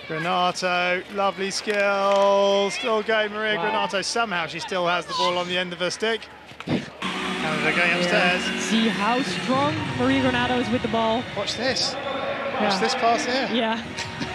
Granatto, lovely skill, still going Maria Granatto. Somehow she still has the ball on the end of her stick. Canada going upstairs. See how strong Maria Granatto is with the ball. Watch this. Watch this pass here. Yeah.